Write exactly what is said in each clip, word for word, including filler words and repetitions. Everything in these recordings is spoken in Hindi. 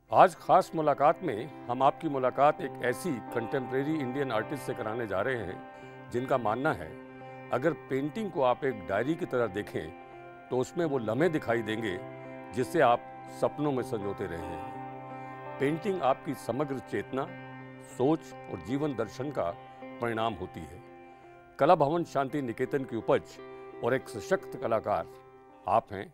आज खास मुलाकात में हम आपकी मुलाकात एक ऐसी कंटेम्प्रेरी इंडियन आर्टिस्ट से कराने जा रहे हैं जिनका मानना है अगर पेंटिंग को आप एक डायरी की तरह देखें तो उसमें वो लम्हे दिखाई देंगे जिससे आप सपनों में संजोते रहे हैं। पेंटिंग आपकी समग्र चेतना, सोच और जीवन दर्शन का परिणाम होती है। कला भवन शांति निकेतन की उपज और एक सशक्त कलाकार आप हैं।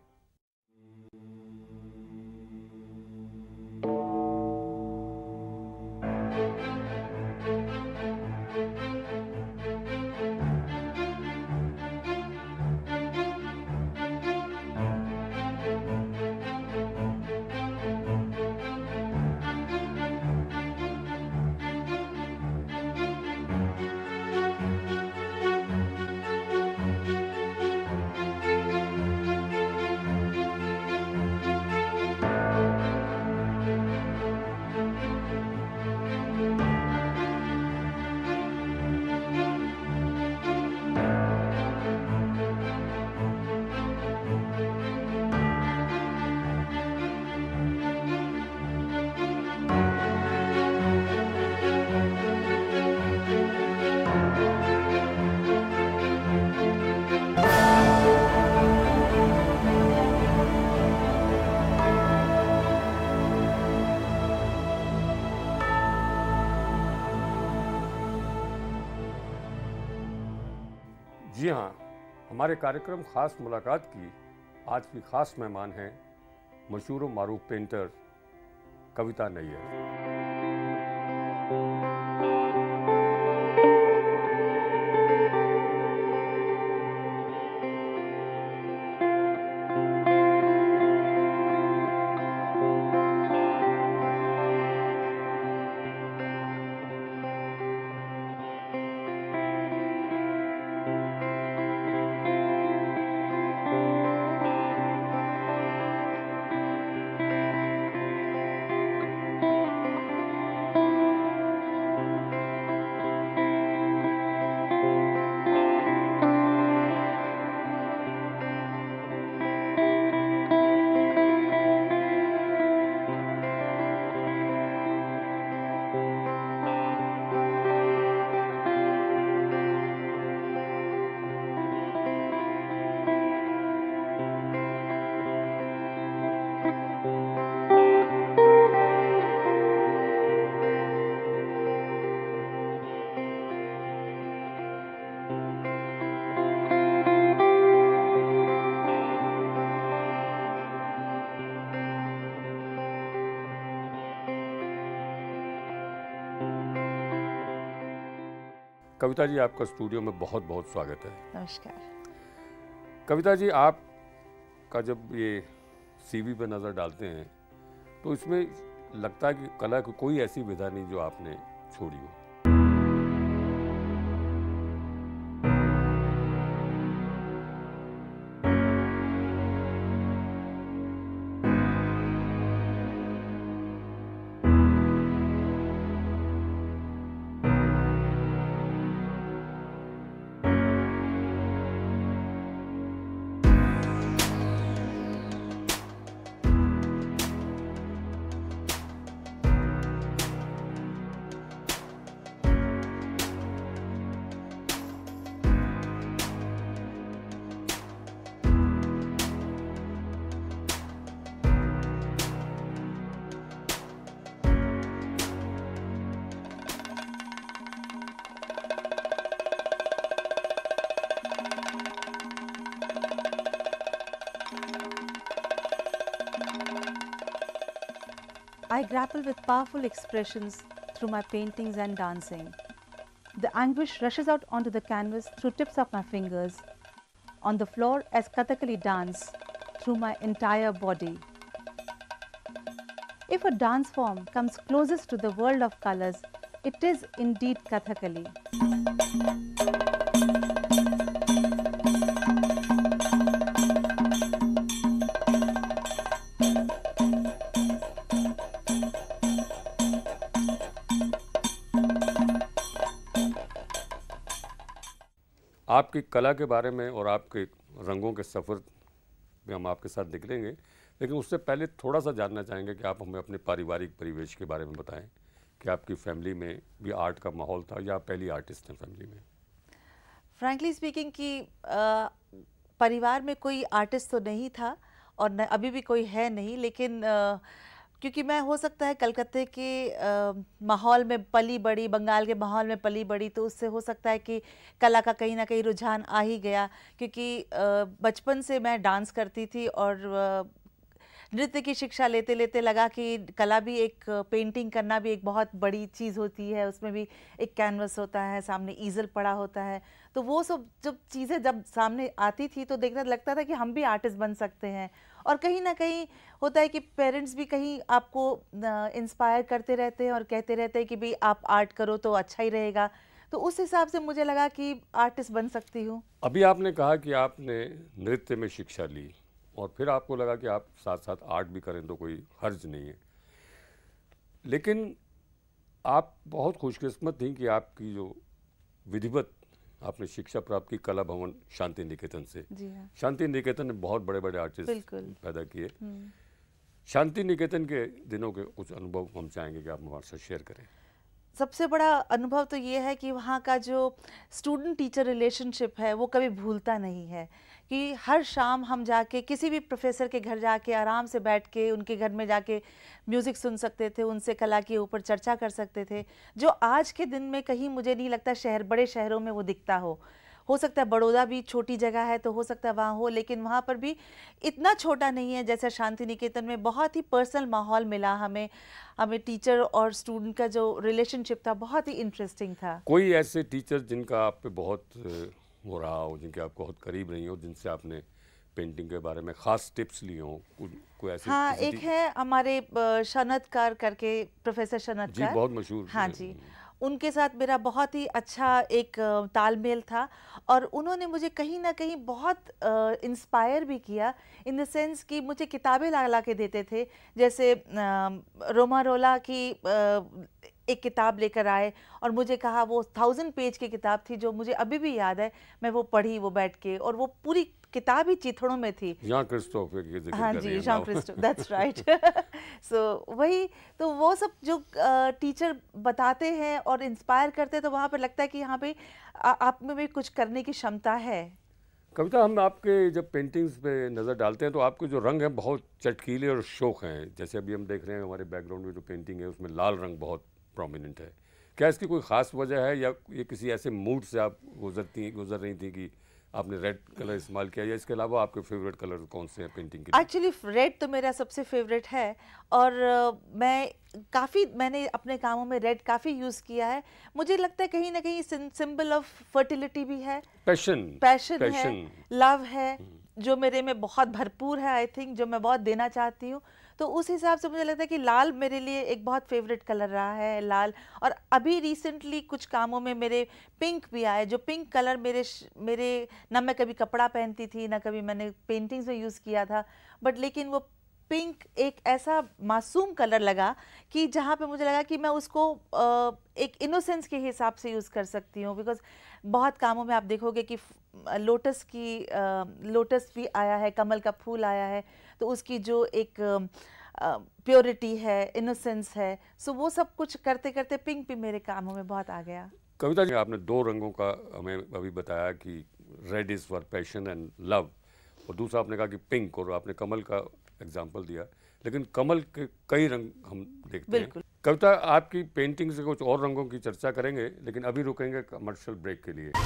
जी हाँ, हमारे कार्यक्रम खास मुलाकात की आज की खास मेहमान हैं मशहूर व मारूफ पेंटर कविता नैयर। कविता जी, आपका स्टूडियो में बहुत बहुत स्वागत है। नमस्कार। कविता जी, आप का जब ये सीवी पे नज़र डालते हैं तो इसमें लगता है कि कला की कोई ऐसी विधा नहीं जो आपने छोड़ी हो। I grapple with powerful expressions through my paintings and dancing. The anguish rushes out onto the canvas through tips of my fingers, on the floor as Kathakali dance through my entire body. If a dance form comes closest to the world of colors, it is indeed Kathakali. आपकी कला के बारे में और आपके रंगों के सफ़र में हम आपके साथ निकलेंगे, लेकिन उससे पहले थोड़ा सा जानना चाहेंगे कि आप हमें अपने पारिवारिक परिवेश के बारे में बताएं कि आपकी फैमिली में भी आर्ट का माहौल था या आप पहली आर्टिस्ट हैं फैमिली में? फ्रैंकली स्पीकिंग कि आ, परिवार में कोई आर्टिस्ट तो नहीं था और न, अभी भी कोई है नहीं, लेकिन आ, क्योंकि मैं हो सकता है कलकत्ते के माहौल में पली बड़ी, बंगाल के माहौल में पली बड़ी, तो उससे हो सकता है कि कला का कहीं ना कहीं रुझान आ ही गया, क्योंकि बचपन से मैं डांस करती थी और आ, नृत्य की शिक्षा लेते लेते लगा कि कला भी एक, पेंटिंग करना भी एक बहुत बड़ी चीज़ होती है, उसमें भी एक कैनवस होता है, सामने ईजल पड़ा होता है, तो वो सब जब चीज़ें जब सामने आती थी तो देखना लगता था कि हम भी आर्टिस्ट बन सकते हैं। और कहीं ना कहीं होता है कि पेरेंट्स भी कहीं आपको इंस्पायर करते रहते हैं और कहते रहते हैं कि भाई आप आर्ट करो तो अच्छा ही रहेगा, तो उस हिसाब से मुझे लगा कि आर्टिस्ट बन सकती हूँ। अभी आपने कहा कि आपने नृत्य में शिक्षा ली और फिर आपको लगा कि आप साथ साथ आर्ट भी करें तो कोई हर्ज नहीं है, लेकिन आप बहुत खुशकिस्मत थी कि आपकी जो विधिवत आपने शिक्षा प्राप्त की कला भवन शांति निकेतन से। जी हाँ। शांति निकेतन ने बहुत बड़े बड़े आर्टिस्ट पैदा किए। शांति निकेतन के दिनों के कुछ अनुभव हम चाहेंगे कि आप हमारे साथ शेयर करें। सबसे बड़ा अनुभव तो ये है कि वहाँ का जो स्टूडेंट टीचर रिलेशनशिप है वो कभी भूलता नहीं है, कि हर शाम हम जाके किसी भी प्रोफेसर के घर जाके आराम से बैठ के उनके घर में जाके म्यूज़िक सुन सकते थे, उनसे कला के ऊपर चर्चा कर सकते थे, जो आज के दिन में कहीं मुझे नहीं लगता शहर, बड़े शहरों में वो दिखता हो हो सकता है बड़ौदा भी छोटी जगह है तो हो सकता है वहाँ हो, लेकिन वहाँ पर भी इतना छोटा नहीं है जैसे शांति निकेतन में। बहुत ही पर्सनल माहौल मिला हमें हमें टीचर और स्टूडेंट का जो रिलेशनशिप था बहुत ही इंटरेस्टिंग था। कोई ऐसे टीचर जिनका आप पे बहुत हो रहा हो, जिनके आप बहुत करीब नहीं हो, जिनसे आपने पेंटिंग के बारे में खास टिप्स लिए हो, कोई ऐसे? हाँ, एक है हमारे शनतकार करके, प्रोफेसर शनतकार जी, बहुत मशहूर। हाँ जी, उनके साथ मेरा बहुत ही अच्छा एक तालमेल था और उन्होंने मुझे कहीं ना कहीं बहुत इंस्पायर भी किया, इन द सेंस कि मुझे किताबें ला ला के देते थे, जैसे रोमारोला की आ, एक किताब लेकर आए और मुझे कहा, वो थाउजेंड पेज की किताब थी जो मुझे अभी भी याद है, मैं वो पढ़ी वो बैठ के, और वो पूरी किताब ही चित्रों में थी। जॉन क्रिस्टोफ के जिक्र हाँ जी, John Christoph, that's right. So वही तो, वो सब जो टीचर बताते हैं और इंस्पायर करते हैं, तो वहाँ पर लगता है कि यहाँ पे आ, आप में भी कुछ करने की क्षमता है। कविता, हम आपके जब पेंटिंग्स पे नज़र डालते हैं तो आपके जो रंग हैं बहुत चटकीले और शौक हैं, जैसे अभी हम देख रहे हैं हमारे बैकग्राउंड में जो पेंटिंग है उसमें लाल रंग बहुत प्रोमिनेंट है। क्या इसकी कोई ख़ास वजह है या ये किसी ऐसे मूड से आप गुजरती गुजर रही थी कि आपने रेड कलर इस्तेमाल किया, या इसके अलावा आपके फेवरेट कलर कौन से हैं पेंटिंग के? एक्चुअली रेड तो मेरा सबसे फेवरेट है और uh, मैं काफ़ी मैंने अपने कामों में रेड काफ़ी यूज़ किया है। मुझे लगता है कहीं ना कहीं सिंबल ऑफ फर्टिलिटी भी है, पैशन पैशन है, लव है, जो मेरे में बहुत भरपूर है, आई थिंक, जो मैं बहुत देना चाहती हूँ। तो उस हिसाब से मुझे लगता है कि लाल मेरे लिए एक बहुत फेवरेट कलर रहा है, लाल। और अभी रिसेंटली कुछ कामों में मेरे पिंक भी आए, जो पिंक कलर मेरे मेरे ना मैं कभी कपड़ा पहनती थी, ना कभी मैंने पेंटिंग्स में यूज़ किया था, बट लेकिन वो पिंक एक ऐसा मासूम कलर लगा कि जहाँ पे मुझे लगा कि मैं उसको एक इनोसेंस के हिसाब से यूज़ कर सकती हूँ। बिकॉज बहुत कामों में आप देखोगे कि लोटस की लोटस भी आया है, कमल का फूल आया है, तो उसकी जो एक प्योरिटी है, इनोसेंस है, सो वो सब कुछ करते करते पिंक भी मेरे कामों में बहुत आ गया। कविता जी, आपने दो रंगों का हमें अभी बताया कि red is for passion and love, और दूसरा आपने कहा कि पिंक, और आपने कमल का एग्जाम्पल दिया, लेकिन कमल के कई रंग हम देखते हैं। कविता, आपकी पेंटिंग से कुछ और रंगों की चर्चा करेंगे, लेकिन अभी रुकेंगे कमर्शियल ब्रेक के लिए।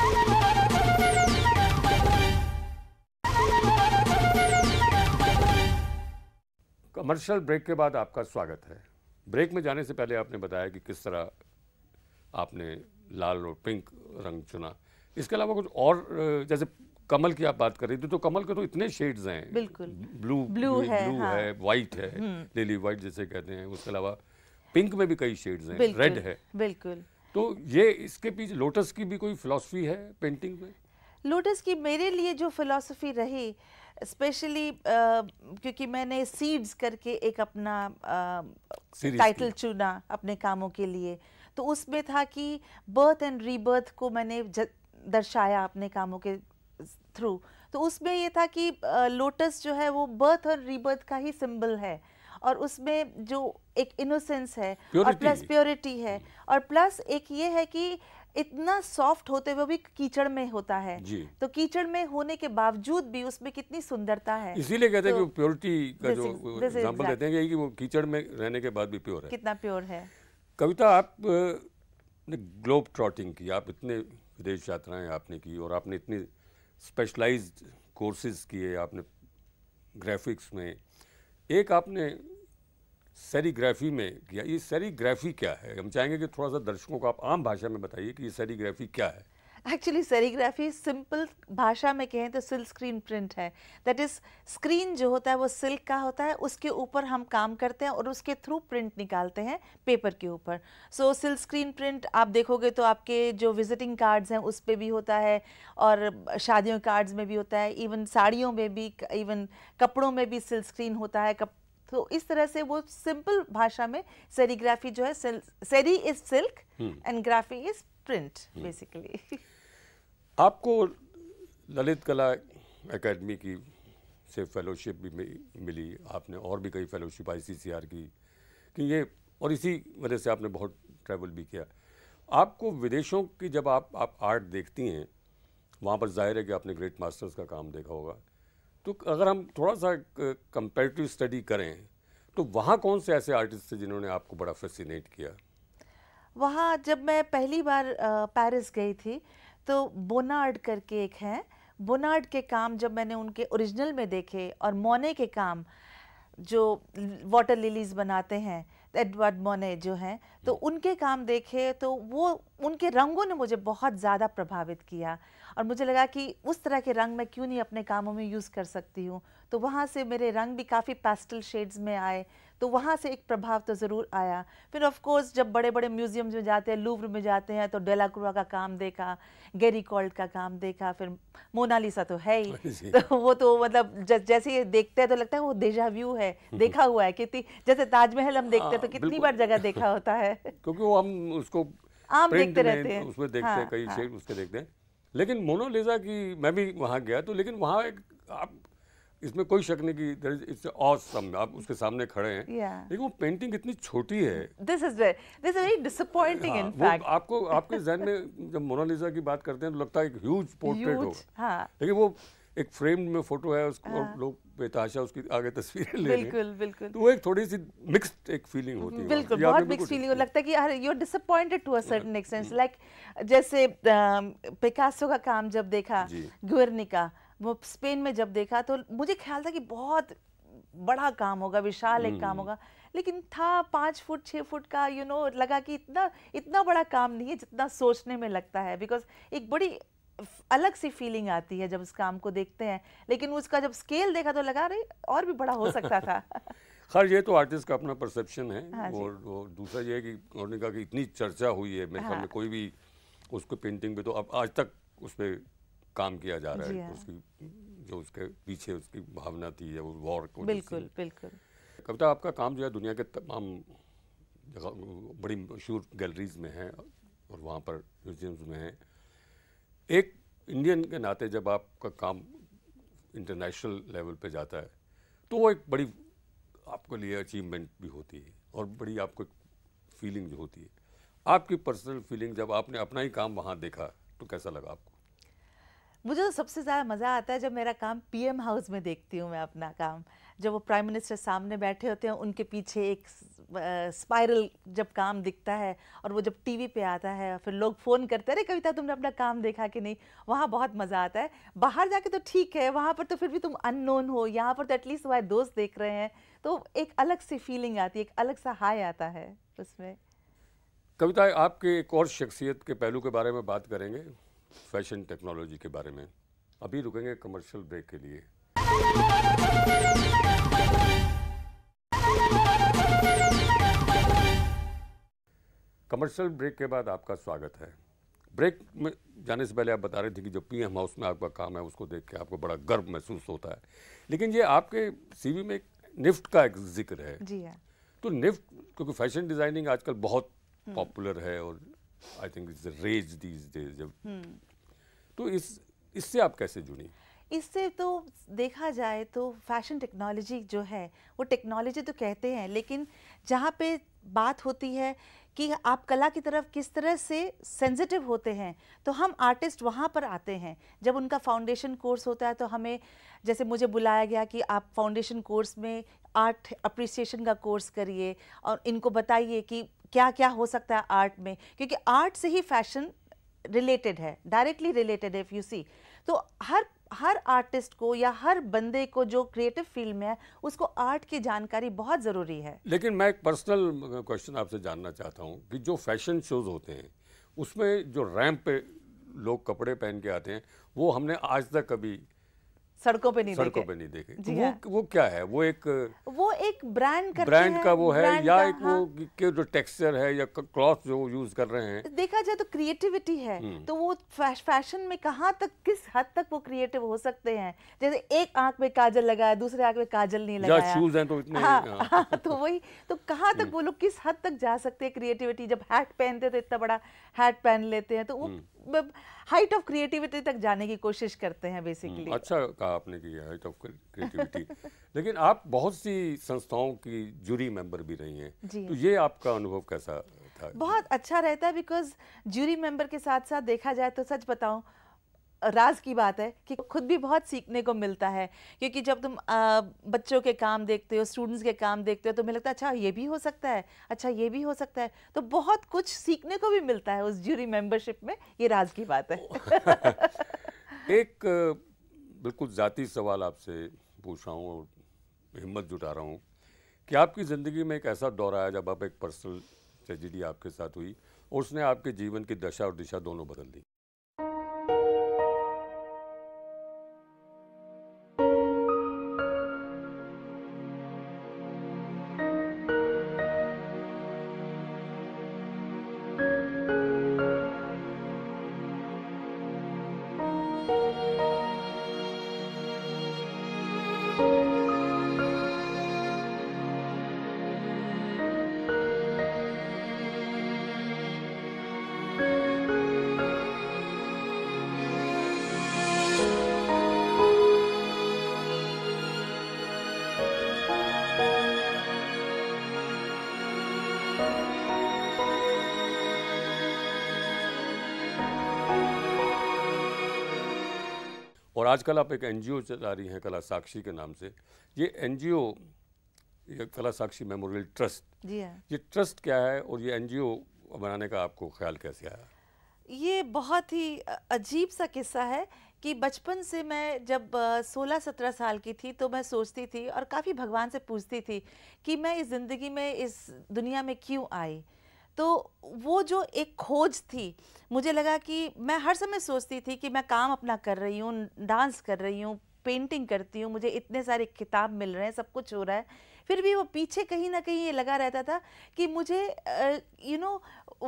कमर्शियल ब्रेक के बाद आपका स्वागत है। ब्रेक में जाने से पहले आपने बताया कि किस तरह आपने लाल और पिंक रंग चुना, इसके अलावा कुछ और, जैसे कमल की आप बात कर रही थी, तो कमल के तो इतने शेड्स हैं, बिल्कुल, ब्लू ब्लू है, ब्लू हाँ, है, वाइट है, लिली वाइट जिसे कहते हैं, उसके अलावा पिंक में भी कई शेड्स हैं, रेड है, बिल्कुल। तो ये इसके पीछे लोटस की भी कोई फिलॉसफी है पेंटिंग में? लोटस की मेरे लिए जो फिलॉसफी रही, स्पेशली uh, क्योंकि मैंने सीड्स करके एक अपना टाइटल uh, चुना अपने कामों के लिए, तो उसमें था कि बर्थ एंड रीबर्थ को मैंने दर्शाया अपने कामों के थ्रू। तो उसमें ये था कि लोटस जो है वो बर्थ और रीबर्थ का ही सिंबल है, और उसमें जो एक इनोसेंस है और प्लस प्योरिटी है, और प्लस एक ये है कि इतना सॉफ्ट होते हुए भी कीचड़ में होता है, तो कीचड़ में होने के बावजूद भी उसमें कितनी सुंदरता है। इसीलिए कहते हैं कि प्योरिटी का जो एग्जांपल देते हैं कि वो कीचड़ में रहने के बाद भी प्योर है। कितना प्योर है। कविता, आप ने ग्लोब ट्रॉटिंग की, आप इतने विदेश यात्राएं आपने की और आपने इतने स्पेशलाइज्ड कोर्सेज किए, आपने ग्राफिक्स में, एक आपने सेरीग्राफी में किया। ये सेरीग्राफी क्या है? हम चाहेंगे कि थोड़ा सा दर्शकों को आप आम भाषा में बताइए कि ये सेरीग्राफी क्या है। एक्चुअली सेरीग्राफी सिंपल भाषा में कहें तो सिल्क स्क्रीन प्रिंट है। दैट इज, स्क्रीन जो होता है वो सिल्क का होता है, उसके ऊपर हम काम करते हैं और उसके थ्रू प्रिंट निकालते हैं पेपर के ऊपर। सो सिल्क स्क्रीन प्रिंट आप देखोगे तो आपके जो विजिटिंग कार्ड्स हैं उस पर भी होता है, और शादियों कार्ड्स में भी होता है, इवन साड़ियों में भी, इवन कपड़ों में भी सिल्क स्क्रीन होता है। कप तो इस तरह से वो सिंपल भाषा में सेरीग्राफी जो है, seri is silk and graphy is print basically. आपको ललित कला एकेडमी की से फेलोशिप भी मिली, आपने और भी कई फेलोशिप आईसीसीआर की कि ये, और इसी वजह से आपने बहुत ट्रैवल भी किया। आपको विदेशों की जब आप आप आर्ट देखती हैं, वहाँ पर जाहिर है कि आपने ग्रेट मास्टर्स का काम देखा होगा, तो अगर हम थोड़ा सा कंपैरेटिव स्टडी करें तो वहाँ कौन से ऐसे आर्टिस्ट थे जिन्होंने आपको बड़ा फैसिनेट किया? वहाँ जब मैं पहली बार पेरिस गई थी तो बोनार्ड करके एक हैं, बोनार्ड के काम जब मैंने उनके ओरिजिनल में देखे, और मोने के काम जो वाटर लिलीज बनाते हैं, एडवर्ड मोने जो हैं, तो उनके काम देखे तो वो उनके रंगों ने मुझे बहुत ज़्यादा प्रभावित किया, और मुझे लगा कि उस तरह के रंग मैं क्यों नहीं अपने कामों में यूज़ कर सकती हूँ। तो वहाँ से मेरे रंग भी काफ़ी पेस्टल शेड्स में आए, तो वहाँ से एक प्रभाव तो ज़रूर आया। फिर ऑफ कोर्स जब बड़े बड़े म्यूजियम्स में जाते हैं, लूव्र में जाते हैं, तो डेलाक्रुआ का काम देखा, गेरी कॉल्ट का काम देखा, फिर मोनालिसा तो है ही तो वो तो मतलब जैसे ये देखते हैं तो लगता है वो डेजा व्यू है, देखा हुआ है। कितनी, जैसे ताजमहल हम देखते हैं तो कितनी बार जगह देखा होता है क्योंकि वो हम उसको आम देखते रहते हैं, उसमें देखते हाँ, हैं, कई हाँ। शेड उसके देखते हैं। लेकिन मोनालिसा की मैं भी वहाँ गया तो, लेकिन वहाँ एक आप, इसमें कोई शक नहीं कि इट्स ऑसम, आप उसके सामने खड़े हैं, yeah. लेकिन वो पेंटिंग इतनी छोटी है। This is this is very disappointing in fact. आपको आपके ज़हन में जब मोनालिसा की बात करते हैं तो लगता है एक ह्यूज पोर्ट्रेट हो, हाँ। लेकिन वो एक फ्रेम में फोटो है उसको, हाँ। और लोग बेतहाशा उसकी आगे तस्वीरें ले रहे हैं। बिल्कुल बिल्कुल, तो वो एक थोड़ी सी मिक्स्ड एक फीलिंग होती है। बिल्कुल, बहुत मिक्स्ड फीलिंग लगता है कि यार you are disappointed to a certain extent. Like जैसे पिकासो का काम जब देखा, गुएर्निका, वो स्पेन में जब देखा तो मुझे ख्याल था कि बहुत बड़ा काम होगा, विशाल एक काम होगा, लेकिन था पाँच फुट छः फुट का। यू you नो know, लगा कि इतना इतना बड़ा काम नहीं है जितना सोचने में लगता है, बिकॉज एक बड़ी अलग सी फीलिंग आती है जब उस काम को देखते हैं, लेकिन उसका जब स्केल देखा तो लगा रही और भी बड़ा हो सकता था। खैर ये तो आर्टिस्ट का अपना परसेप्शन है। हाँ, और, और दूसरा ये है कि उन्होंने कहा कि इतनी चर्चा हुई है, मेरे ख्याल हाँ। में कोई भी उसको पेंटिंग पे तो अब आज तक उस पर काम किया जा रहा है, हाँ। उसकी जो उसके पीछे उसकी भावना थी या वो वॉर को। बिल्कुल बिल्कुल। कविता, आपका काम जो है दुनिया के तमाम जगह बड़ी मशहूर गैलरीज में है और वहाँ पर म्यूजियम्स में है। एक इंडियन के नाते जब आपका काम इंटरनेशनल लेवल पे जाता है तो वो एक बड़ी आपके लिए अचीवमेंट भी होती है और बड़ी आपको फीलिंग जो होती है। आपकी पर्सनल फीलिंग जब आपने अपना ही काम वहाँ देखा तो कैसा लगा आपको? मुझे तो सबसे ज़्यादा मज़ा आता है जब मेरा काम पीएम हाउस में देखती हूँ मैं अपना काम, जब वो प्राइम मिनिस्टर सामने बैठे होते हैं, उनके पीछे एक स्पाइरल जब काम दिखता है और वो जब टीवी पे आता है, फिर लोग फ़ोन करते हैं, अरे कविता तुमने अपना काम देखा कि नहीं, वहाँ बहुत मज़ा आता है। बाहर जाके तो ठीक है, वहाँ पर तो फिर भी तुम अननोन हो, यहाँ पर तो एटलीस्ट तुम्हारे दोस्त देख रहे हैं, तो एक अलग सी फीलिंग आती है, एक अलग सा हाई आता है उसमें। कविता, आपके एक और शख्सियत के पहलू के बारे में बात करेंगे, फैशन टेक्नोलॉजी के बारे में। अभी रुकेंगे कमर्शियल ब्रेक के लिए। कमर्शियल ब्रेक के बाद आपका स्वागत है। ब्रेक में जाने से पहले आप बता रहे थे कि जो पीएम हाउस में आपका काम है उसको देख के आपको बड़ा गर्व महसूस होता है, लेकिन ये आपके सीवी में एक निफ्ट का एक जिक्र है। जी हाँ। तो निफ्ट, क्योंकि फैशन डिज़ाइनिंग आजकल बहुत पॉपुलर है और I think it's rage these days, जब तो इस इससे आप कैसे जुड़ी? इससे तो देखा जाए तो फैशन टेक्नोलॉजी जो है वो टेक्नोलॉजी तो कहते हैं, लेकिन जहाँ पे बात होती है कि आप कला की तरफ किस तरह से सेंसिटिव होते हैं, तो हम आर्टिस्ट वहाँ पर आते हैं। जब उनका फाउंडेशन कोर्स होता है तो हमें, जैसे मुझे बुलाया गया कि आप फाउंडेशन कोर्स में आर्ट अप्रिसिएशन का कोर्स करिए और इनको बताइए कि क्या क्या हो सकता है आर्ट में, क्योंकि आर्ट से ही फैशन रिलेटेड है, डायरेक्टली रिलेटेड है इफ यू सी। तो हर हर आर्टिस्ट को या हर बंदे को जो क्रिएटिव फील्ड में है उसको आर्ट की जानकारी बहुत ज़रूरी है। लेकिन मैं एक पर्सनल क्वेश्चन आपसे जानना चाहता हूँ कि जो फैशन शोज होते हैं उसमें जो रैंप पे लोग कपड़े पहन के आते हैं वो हमने आज तक कभी सड़कों पे नहीं सड़कों देखे। पे नहीं देखे। जी तो वो हाँ। वो क्या है? वो एक वो एक ब्रांड करते ब्रांड हैं, का वो है ब्रांड या का, एक हाँ। वो कि- कि जो टेक्सचर है या क्लॉथ जो यूज कर रहे हैं? देखा जाए तो क्रिएटिविटी है, तो वो फैश, फैशन में कहाँ तक, किस हद तक वो क्रिएटिव हो सकते हैं। जैसे एक आंख में काजल लगाया, दूसरे आंख में काजल नहीं या लगाया, शूज हैं तो इतने हाँ, हाँ। हाँ, तो वही तो कहाँ तक वो लोग किस हद तक जा सकते हैं क्रिएटिविटी। जब हैट पहनते हैं तो इतना बड़ा हैट पहन लेते हैं, तो वो हाइट ऑफ क्रिएटिविटी तक जाने की कोशिश करते हैं बेसिकली। अच्छा कहा आपने कि हाइट ऑफ क्रिएटिविटी। लेकिन आप बहुत सी संस्थाओं की जूरी मेंबर भी रही हैं, जी। तो ये आपका अनुभव कैसा था? बहुत अच्छा रहता है, बिकॉज ज्यूरी मेंबर के साथ साथ देखा जाए तो सच बताऊं, राज की बात है कि खुद भी बहुत सीखने को मिलता है। क्योंकि जब तुम आ, बच्चों के काम देखते हो, स्टूडेंट्स के काम देखते हो, तो मुझे लगता है अच्छा ये भी हो सकता है, अच्छा ये भी हो सकता है, तो बहुत कुछ सीखने को भी मिलता है उस ज्यूरी मेंबरशिप में। ये राज की बात है। एक बिल्कुल ज़ाती सवाल आपसे पूछ रहा हूँ और हिम्मत जुटा रहा हूँ कि आपकी ज़िंदगी में एक ऐसा दौर आया जब आप एक पर्सनल ट्रेजेडी आपके साथ हुई और उसने आपके जीवन की दशा और दिशा दोनों बदल दी। और आजकल आप एक एनजीओ चला रही हैं कला साक्षी के नाम से। ये एनजीओ, ये कला साक्षी मेमोरियल ट्रस्ट, जी हाँ। ये ट्रस्ट क्या है और ये एनजीओ बनाने का आपको ख्याल कैसे आया? ये बहुत ही अजीब सा किस्सा है कि बचपन से मैं जब सोलह सत्रह साल की थी तो मैं सोचती थी और काफ़ी भगवान से पूछती थी कि मैं इस ज़िंदगी में, इस दुनिया में क्यों आई। तो वो जो एक खोज थी, मुझे लगा कि मैं हर समय सोचती थी कि मैं काम अपना कर रही हूँ, डांस कर रही हूँ, पेंटिंग करती हूँ, मुझे इतने सारे किताब मिल रहे हैं, सब कुछ हो रहा है, फिर भी वो पीछे कहीं ना कहीं ये लगा रहता था कि मुझे you know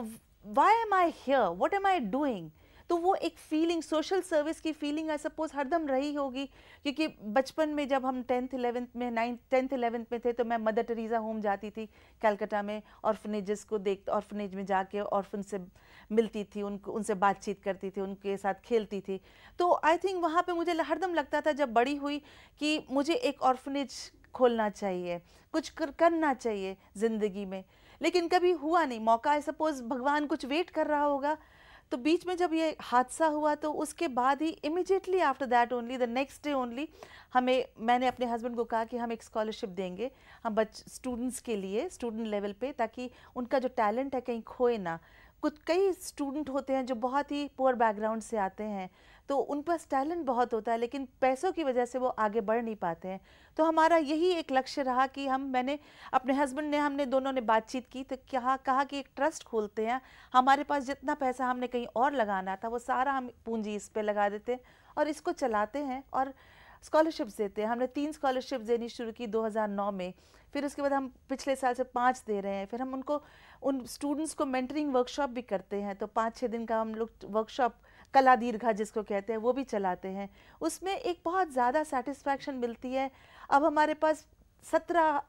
why am I here, what am I doing. तो वो एक फीलिंग, सोशल सर्विस की फीलिंग आई सपोज हरदम रही होगी, क्योंकि बचपन में जब हम टेंथ इलेवेंथ में नाइन्थ टेंथ इलेवेंथ में थे तो मैं मदर टेरेसा होम जाती थी कलकत्ता में, ऑर्फनेजेस को देख, ऑर्फनेज में जाके ऑर्फन से मिलती थी, उनको उनसे बातचीत करती थी, उनके साथ खेलती थी। तो आई थिंक वहाँ पे मुझे हरदम लगता था जब बड़ी हुई कि मुझे एक ऑर्फनेज खोलना चाहिए, कुछ कर, करना चाहिए ज़िंदगी में, लेकिन कभी हुआ नहीं मौका। आई सपोज भगवान कुछ वेट कर रहा होगा। तो बीच में जब ये हादसा हुआ तो उसके बाद ही immediately after that only, the next day only, हमें, मैंने अपने हस्बैंड को कहा कि हम एक स्कॉलरशिप देंगे हम बच स्टूडेंट्स के लिए, स्टूडेंट लेवल पे, ताकि उनका जो टैलेंट है कहीं खोए ना। कुछ कई स्टूडेंट होते हैं जो बहुत ही पुअर बैकग्राउंड से आते हैं, तो उन पास टैलेंट बहुत होता है लेकिन पैसों की वजह से वो आगे बढ़ नहीं पाते हैं। तो हमारा यही एक लक्ष्य रहा कि हम, मैंने अपने हस्बैंड ने, हमने दोनों ने बातचीत की तो क्या कहा कि एक ट्रस्ट खोलते हैं, हमारे पास जितना पैसा हमने कहीं और लगाना था वो सारा हम पूंजी इस पे लगा देते हैं और इसको चलाते हैं और स्कॉलरशिप्स देते हैं। हमने तीन स्कॉलरशिप्स देनी शुरू की दो हज़ार नौ में, फिर उसके बाद हम पिछले साल से पाँच दे रहे हैं। फिर हम उनको, उन स्टूडेंट्स को मेंटरिंग वर्कशॉप भी करते हैं, तो पाँच छः दिन का हम लोग वर्कशॉप, कला दीर्घा जिसको कहते हैं, वो भी चलाते हैं। उसमें एक बहुत ज़्यादा सेटिस्फैक्शन मिलती है। अब हमारे पास सत्रह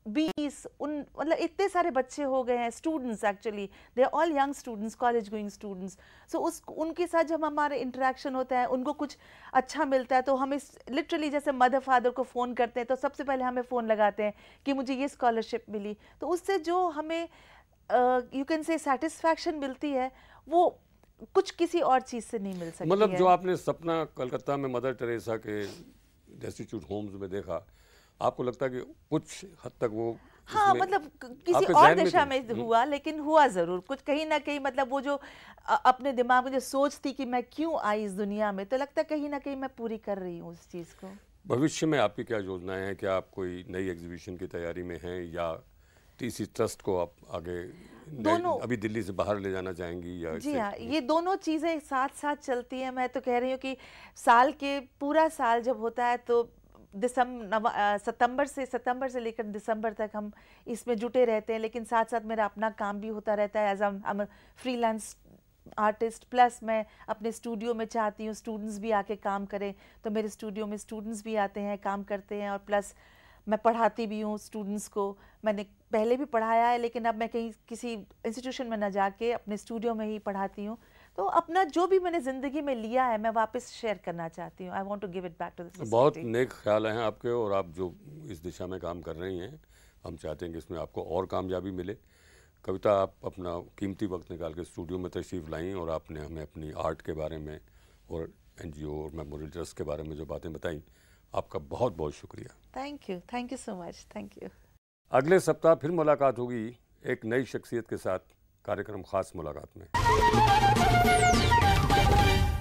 बीस उन मतलब इतने सारे बच्चे हो गए हैं, students, actually they are all young students, college going students. So उस उनके साथ जब हमारे इंटरेक्शन होता है, उनको कुछ अच्छा मिलता है, तो हमें लिटरली जैसे मदर फादर को फ़ोन करते हैं तो सबसे पहले हमें फ़ोन लगाते हैं कि मुझे ये स्कॉलरशिप मिली। तो उससे जो हमें यू कैन से सेटिस्फैक्शन मिलती है, वो कुछ किसी और चीज़ से नहीं मिल सकती मतलब है। जो आपने सपना कलकत्ता में मदर टेरेसा के डेस्टिट्यूट होम्स में देखा, आपको लगता है कि कुछ हद तक वो हाँ, इसमें मतलब क- किसी आपके और ज़हन में दिशा थी? में हम्म। हुआ, लेकिन हुआ ज़रूर कुछ कहीं ना कहीं। मतलब वो जो अ- अपने दिमाग में जो सोच थी कि मैं क्यों आई इस दुनिया में, तो लगता है कहीं ना कहीं मैं पूरी कर रही हूँ उस चीज़ को। भविष्य में आपकी क्या योजनाएं हैं? क्या आप कोई नई एग्जीबिशन की तैयारी में हैं, या टीसी ट्रस्ट को आप आगे नए- दोनों। अभी दिल्ली से बाहर ले जाना चाहेंगी, या जी इसे- हाँ, ये दोनों चीज़ें साथ साथ चलती हैं। मैं तो कह रही हूँ कि साल के पूरा साल जब होता है तो दिसंबर सितंबर से सितंबर से लेकर दिसंबर तक हम इसमें जुटे रहते हैं, लेकिन साथ साथ मेरा अपना काम भी होता रहता है as a freelance artist. Plus मैं अपने स्टूडियो में चाहती हूँ स्टूडेंट्स भी आके काम करें, तो मेरे स्टूडियो में स्टूडेंट्स भी आते हैं, काम करते हैं, और प्लस मैं पढ़ाती भी हूँ स्टूडेंट्स को। मैंने पहले भी पढ़ाया है, लेकिन अब मैं कहीं किसी इंस्टीट्यूशन में ना जाके अपने स्टूडियो में ही पढ़ाती हूँ। तो अपना जो भी मैंने ज़िंदगी में लिया है, मैं वापस शेयर करना चाहती हूँ। I want to give it back to the society. बहुत नेक ख्याल हैं आपके, और आप जो इस दिशा में काम कर रही हैं, हम चाहते हैं कि इसमें आपको और कामयाबी मिले। कविता, आप अपना कीमती वक्त निकाल के स्टूडियो में तशरीफ़ लाई, और आपने हमें अपनी आर्ट के बारे में और एनजीओ और मेमोरियल ट्रस्ट के बारे में जो बातें बताई, आपका बहुत बहुत शुक्रिया। Thank you, thank you so much, thank you. अगले सप्ताह फिर मुलाकात होगी एक नई शख्सियत के साथ, कार्यक्रम खास मुलाकात में।